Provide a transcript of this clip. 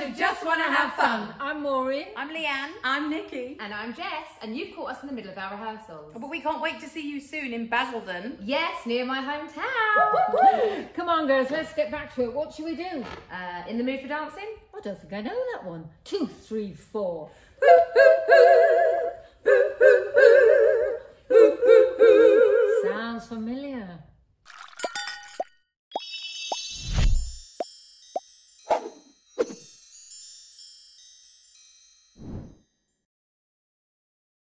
who just want to have fun. I'm Maureen. I'm Leanne. I'm Nikki. And I'm Jess, and you've caught us in the middle of our rehearsals. But we can't wait to see you soon in Basildon. Yes, near my hometown. Come on, girls, let's get back to it. What should we do? In the mood for dancing? I don't think I know that one. 2, 3, 4. Sounds familiar.